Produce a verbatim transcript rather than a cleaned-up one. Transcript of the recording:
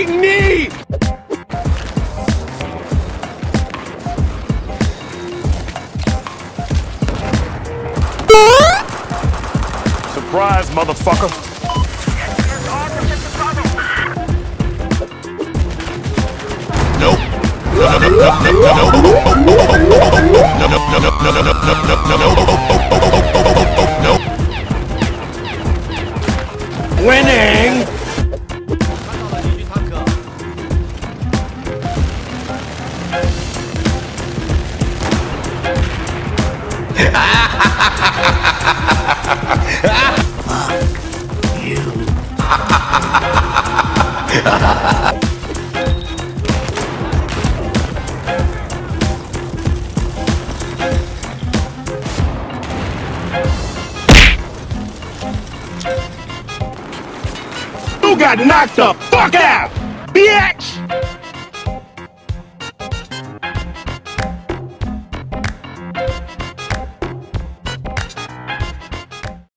fucking knee! Surprise, motherfucker! Nope. No, no, no, no, no, no, no, no, winning! You got knocked the fuck out, bitch!